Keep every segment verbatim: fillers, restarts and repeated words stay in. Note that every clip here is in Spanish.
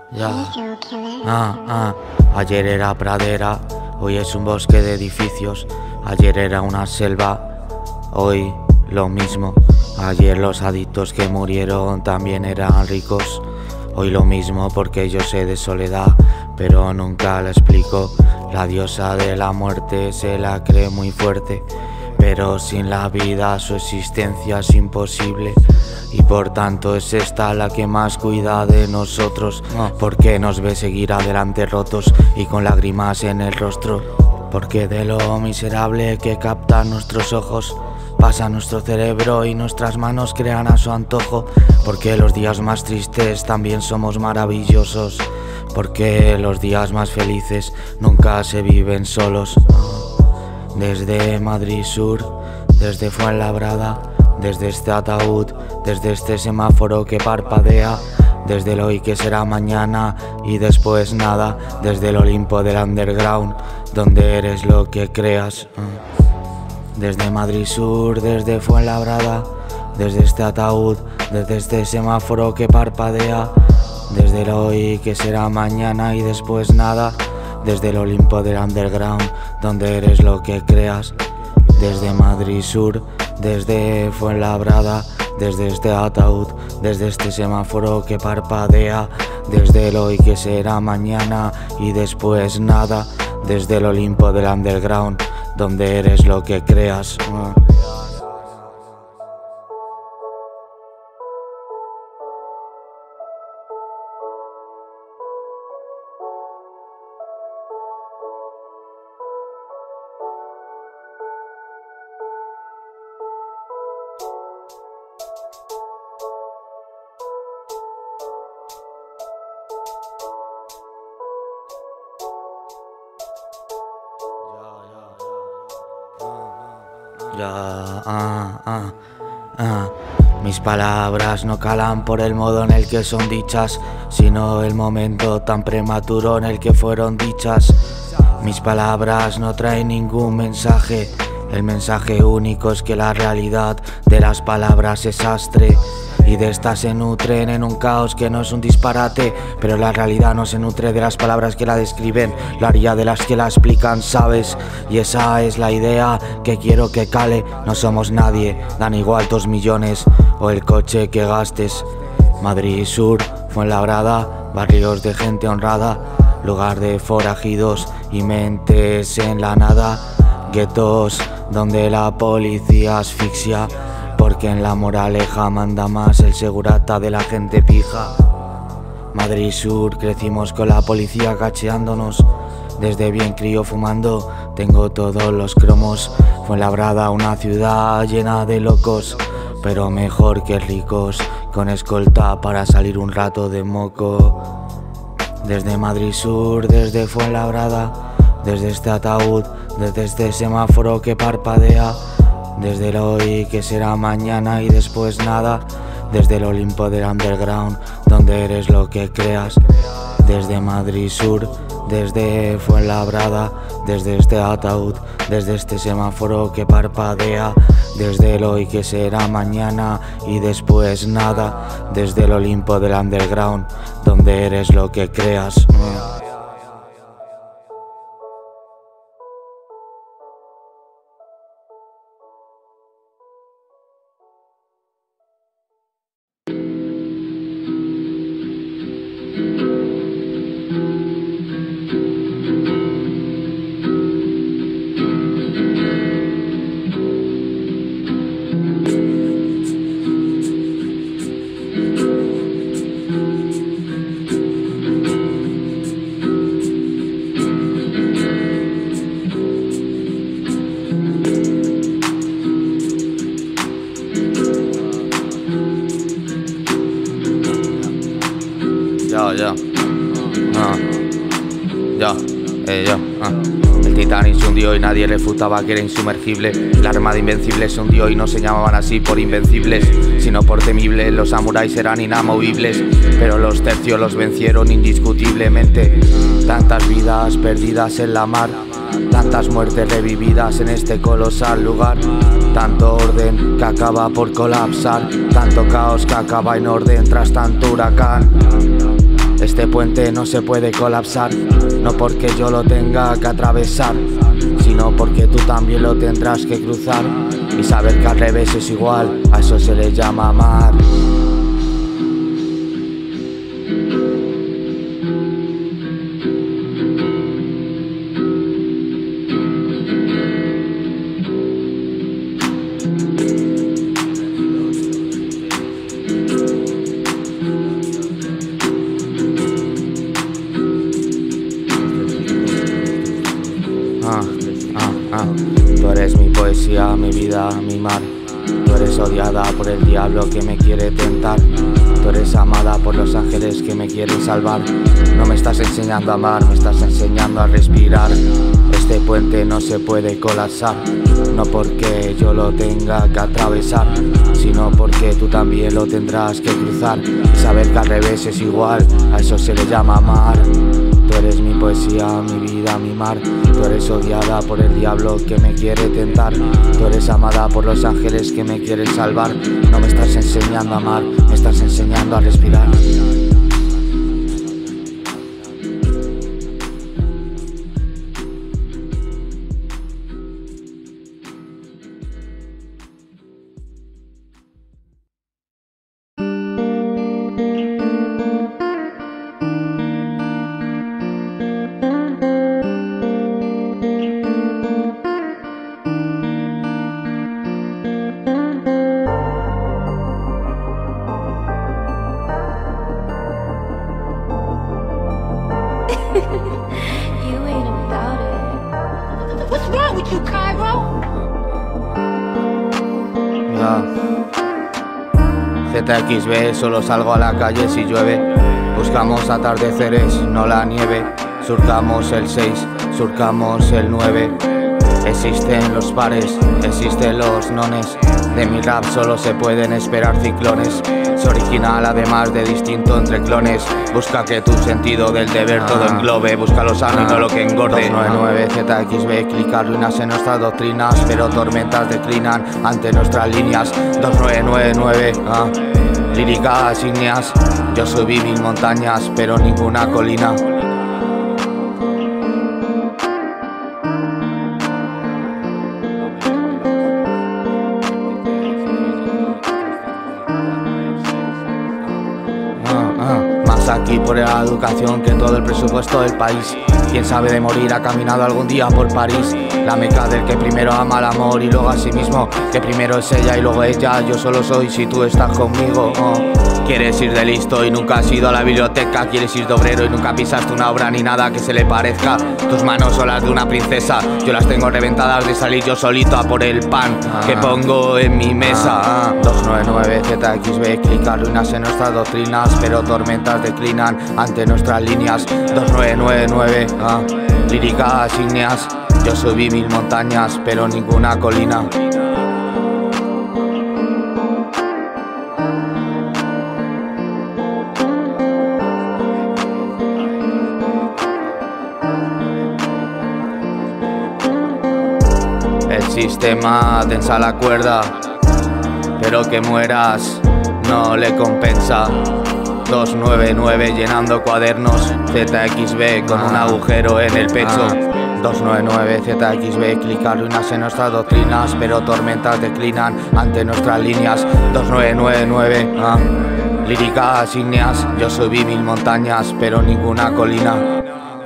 Ya. Ah, ah. Ayer era pradera, hoy es un bosque de edificios. Ayer era una selva, hoy lo mismo. Ayer los adictos que murieron también eran ricos. Hoy lo mismo porque yo sé de soledad, pero nunca la explico. La diosa de la muerte se la cree muy fuerte, pero sin la vida su existencia es imposible. Y por tanto es esta la que más cuida de nosotros, porque nos ve seguir adelante rotos y con lágrimas en el rostro. Porque de lo miserable que captan nuestros ojos pasa nuestro cerebro y nuestras manos crean a su antojo. Porque los días más tristes también somos maravillosos. Porque los días más felices nunca se viven solos. Desde Madrid Sur, desde Fuenlabrada, desde este ataúd, desde este semáforo que parpadea, desde el hoy que será mañana y después nada, desde el Olimpo del underground, donde eres lo que creas. Desde Madrid Sur, desde Fuenlabrada, desde este ataúd, desde este semáforo que parpadea, desde el hoy que será mañana y después nada, desde el Olimpo del underground, donde eres lo que creas. Desde Madrid Sur, desde Fuenlabrada, desde este ataúd, desde este semáforo que parpadea, desde el hoy que será mañana y después nada, desde el Olimpo del underground, donde eres lo que creas. Ya, ah, ah, ah. Mis palabras no calan por el modo en el que son dichas, sino el momento tan prematuro en el que fueron dichas. Mis palabras no traen ningún mensaje, el mensaje único es que la realidad de las palabras es astre. Y de estas se nutren en un caos que no es un disparate, pero la realidad no se nutre de las palabras que la describen, lo haría de las que la explican, ¿sabes? Y esa es la idea que quiero que cale. No somos nadie, dan igual dos millones o el coche que gastes. Madrid Sur, Fuenlabrada, barrios de gente honrada, lugar de forajidos y mentes en la nada, guetos donde la policía asfixia, porque en la moraleja manda más el segurata de la gente pija. Madrid Sur, crecimos con la policía cacheándonos, desde bien crío fumando, tengo todos los cromos. Fuenlabrada, una ciudad llena de locos, pero mejor que ricos, con escolta para salir un rato de moco. Desde Madrid Sur, desde Fuenlabrada, desde este ataúd, desde este semáforo que parpadea, desde el hoy que será mañana y después nada, desde el Olimpo del underground, donde eres lo que creas. Desde Madrid Sur, desde Fuenlabrada, desde este ataúd, desde este semáforo que parpadea, desde el hoy que será mañana y después nada, desde el Olimpo del underground, donde eres lo que creas. Yo, yo, ah, yo, eh, yo, ah. El Titanic se hundió y nadie refutaba que era insumergible. La armada invencible se hundió y no se llamaban así por invencibles, sino por temibles. Los samuráis eran inamovibles, pero los tercios los vencieron indiscutiblemente. Tantas vidas perdidas en la mar, tantas muertes revividas en este colosal lugar, tanto orden que acaba por colapsar, tanto caos que acaba en orden tras tanto huracán. Este puente no se puede colapsar, no porque yo lo tenga que atravesar, sino porque tú también lo tendrás que cruzar. Y saber que al revés es igual, a eso se le llama amar. Ah, ah, ah. Tú eres mi poesía, mi vida, mi mar. Tú eres odiada por el diablo que me quiere tentar. Tú eres amada por los ángeles que me quieren salvar. No me estás enseñando a amar, me estás enseñando a respirar. Este puente no se puede colapsar, no porque yo lo tenga que atravesar, sino porque tú también lo tendrás que cruzar. Y saber que al revés es igual, a eso se le llama amar. Tú eres mi poesía, mi vida, mi mar. Tú eres odiada por el diablo que me quiere tentar. Tú eres amada por los ángeles que me quieren salvar. No me estás enseñando a amar, me estás enseñando a respirar. You ain't about it. What's wrong with you, Cairo? Ya. Z X B, solo salgo a la calle si llueve. Buscamos atardeceres, no la nieve. Surcamos el seis, surcamos el nueve. Existen los pares, existen los nones. De mi rap solo se pueden esperar ciclones. Es original además de distinto entre clones. Busca que tu sentido del deber ah. todo englobe. Busca lo sano ah. y no lo que engorde. Dos nueve nueve Z X B, clic arruinas en nuestras doctrinas, pero tormentas declinan ante nuestras líneas. Dos nueve nueve nueve ah. Líricas ígneas. Yo subí mil montañas, pero ninguna colina. Aquí por la educación que todo el presupuesto del país. Quien sabe de morir ha caminado algún día por París. La meca del que primero ama el amor y luego a sí mismo. Que primero es ella y luego ella. Yo solo soy si tú estás conmigo. Oh. Quieres ir de listo y nunca has ido a la biblioteca. Quieres ir de obrero y nunca pisaste una obra ni nada que se le parezca. Tus manos son las de una princesa. Yo las tengo reventadas de salir yo solito a por el pan ah. que pongo en mi mesa. Ah. dos nueve nueve Z X B, clic arruinas en nuestras doctrinas, pero tormentas declinan ante nuestras líneas. Dos nueve nueve nueve ah. Líricas ígneas. Yo subí mil montañas, pero ninguna colina. El sistema tensa la cuerda, pero que mueras no le compensa. Dos nueve nueve llenando cuadernos, Z X B con un agujero en el pecho. Dos nueve nueve Z X B, clic arruinas en nuestras doctrinas, pero tormentas declinan ante nuestras líneas. Dos nueve nueve nueve ah. Líricas ígneas. Yo subí mil montañas, pero ninguna colina.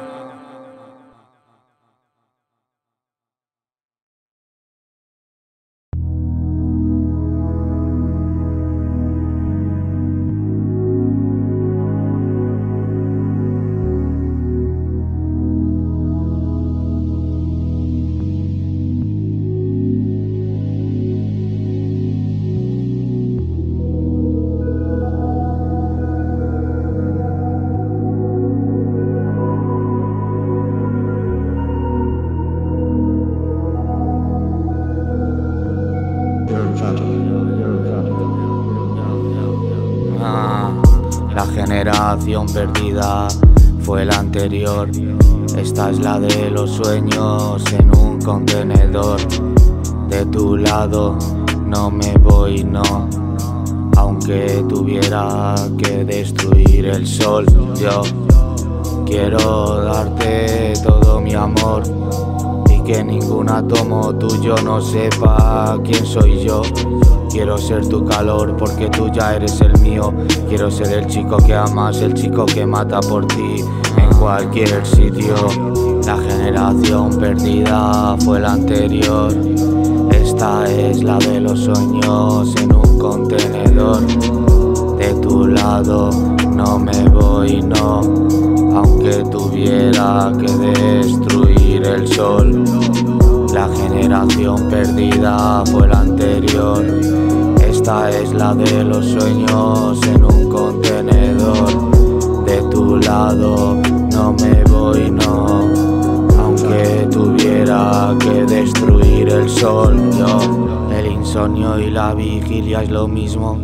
Ah, la generación perdida fue la anterior. Esta es la de los sueños en un contenedor. De tu lado no me voy, no. Aunque tuviera que destruir el sol, yo Quiero darte todo mi amor y que ningún átomo tuyo no sepa quién soy yo. Quiero ser tu calor porque tú ya eres el mío. Quiero ser el chico que amas, el chico que mata por ti en cualquier sitio. La generación perdida fue la anterior. Esta es la de los sueños en un contenedor. De tu lado no me voy, no, aunque tuviera que destruir el sol. La generación perdida fue la anterior. Esta es la de los sueños en un contenedor. De tu lado no me voy, no, aunque tuviera que destruir el sol. Yo, el insomnio y la vigilia es lo mismo,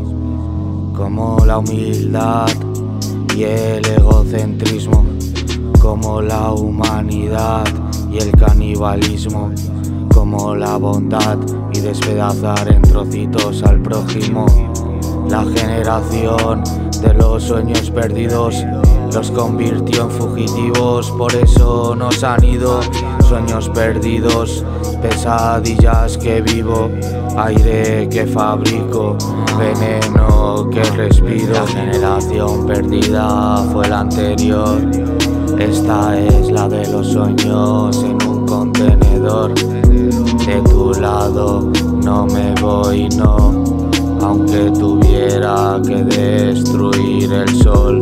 como la humildad y el egocentrismo, como la humanidad y el canibalismo, como la bondad y despedazar en trocitos al prójimo. La generación de los sueños perdidos los convirtió en fugitivos, por eso nos han ido. Sueños perdidos, pesadillas que vivo, aire que fabrico, veneno que respiro. La generación perdida fue la anterior. Esta es la de los sueños en un contenedor. De tu lado no me voy, no, aunque tuviera que destruir el sol.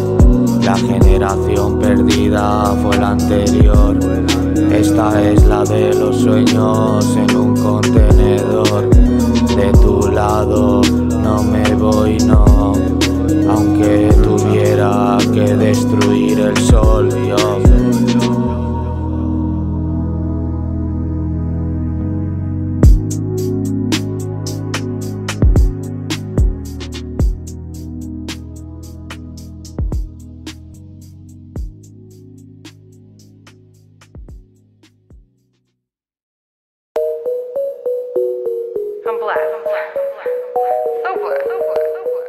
La generación perdida fue la anterior. Esta es la de los sueños en un contenedor. De tu lado no me voy, no, aunque tuviera que destruir el sol. Yo. I'm black. I'm black. I'm black. So black. So black. So black.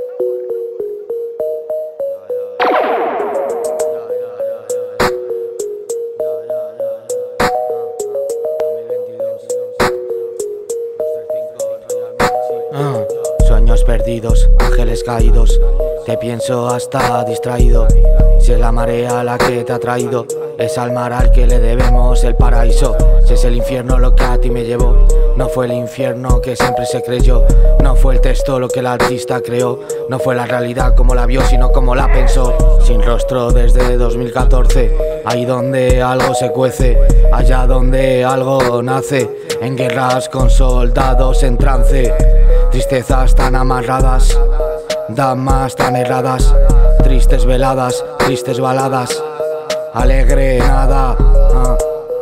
So black. Ah, sueños perdidos, ángeles caídos, te pienso hasta distraído. Si es la marea la que te ha traído, es al mar al que le debemos el paraíso. Si es el infierno lo que a ti me llevó, no fue el infierno que siempre se creyó. No fue el texto lo que el artista creó, no fue la realidad como la vio, sino como la pensó. Sin rostro desde dos mil catorce, ahí donde algo se cuece, allá donde algo nace, en guerras con soldados en trance. Tristezas tan amarradas, damas tan erradas, tristes veladas, tristes baladas, alegre nada. ah.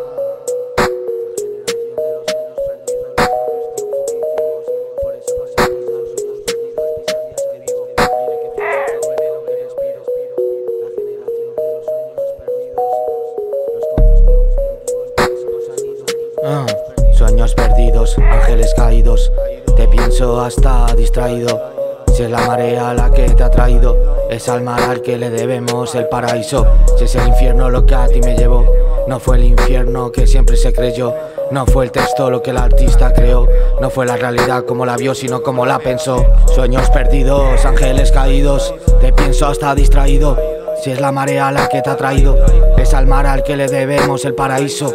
Ah, sueños perdidos, ángeles caídos, te pienso hasta distraído. Si es la marea la que te ha traído, es al mar al que le debemos el paraíso. Si es el infierno lo que a ti me llevó, no fue el infierno que siempre se creyó. No fue el texto lo que el artista creó, no fue la realidad como la vio, sino como la pensó. Sueños perdidos, ángeles caídos, te pienso hasta distraído. Si es la marea la que te ha traído, es al mar al que le debemos el paraíso.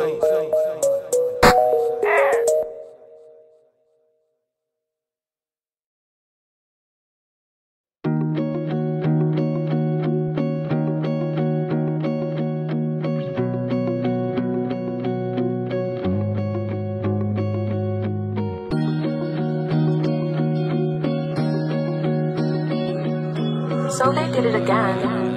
So they did it again.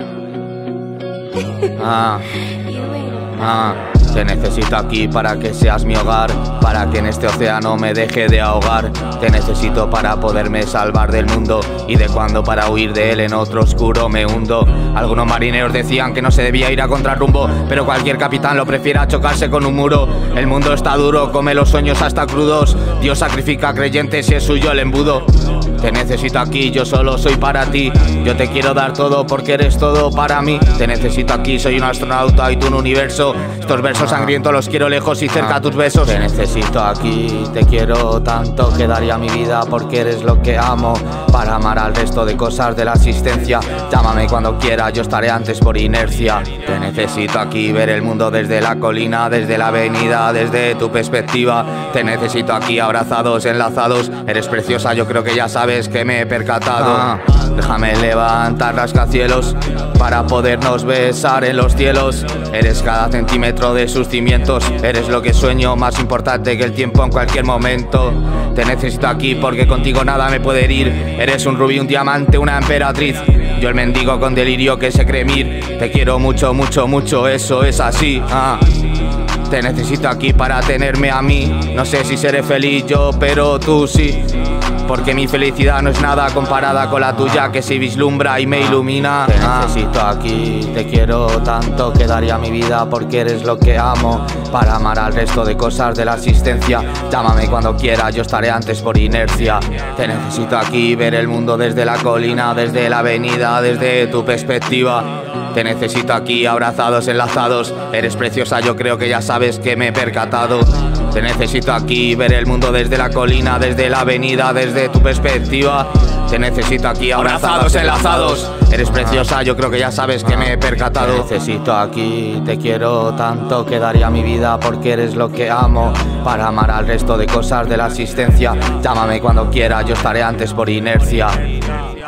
Ah, ah, te necesito aquí para que seas mi hogar, para que en este océano me deje de ahogar. Te necesito para poderme salvar del mundo y de cuando para huir de él en otro oscuro me hundo. Algunos marineros decían que no se debía ir a contrarrumbo, pero cualquier capitán lo prefiere a chocarse con un muro. El mundo está duro, come los sueños hasta crudos. Dios sacrifica a creyentes si es suyo el embudo. Te necesito aquí, yo solo soy para ti. Yo te quiero dar todo porque eres todo para mí. Te necesito aquí, soy un astronauta y tú un universo. Estos versos sangrientos los quiero lejos y cerca a tus besos. Te necesito aquí, te quiero tanto que daría mi vida porque eres lo que amo. Para amar al resto de cosas de la existencia. Llámame cuando quieras, yo estaré antes por inercia. Te necesito aquí, ver el mundo desde la colina, desde la avenida, desde tu perspectiva. Te necesito aquí, abrazados, enlazados. Eres preciosa, yo creo que ya sabes que me he percatado. ah, Déjame levantar rascacielos para podernos besar en los cielos. Eres cada centímetro de sus cimientos. Eres lo que sueño, más importante que el tiempo en cualquier momento. Te necesito aquí porque contigo nada me puede herir. Eres un rubí, un diamante, una emperatriz. Yo el mendigo con delirio que se cree mir. Te quiero mucho, mucho, mucho, eso es así. ah. Te necesito aquí para tenerme a mí. No sé si seré feliz yo, pero tú sí. Porque mi felicidad no es nada comparada con la tuya que se vislumbra y me ilumina. Te necesito aquí, te quiero tanto que daría mi vida porque eres lo que amo. Para amar al resto de cosas de la existencia. Llámame cuando quieras, yo estaré antes por inercia. Te necesito aquí, ver el mundo desde la colina, desde la avenida, desde tu perspectiva. Te necesito aquí, abrazados, enlazados. Eres preciosa, yo creo que ya sabes que me he percatado. Te necesito aquí, ver el mundo desde la colina, desde la avenida, desde tu perspectiva. Te necesito aquí, abrazados, enlazados. Eres preciosa, yo creo que ya sabes que me he percatado. Te necesito aquí, te quiero tanto que daría mi vida porque eres lo que amo. Para amar al resto de cosas de la existencia. Llámame cuando quieras, yo estaré antes por inercia.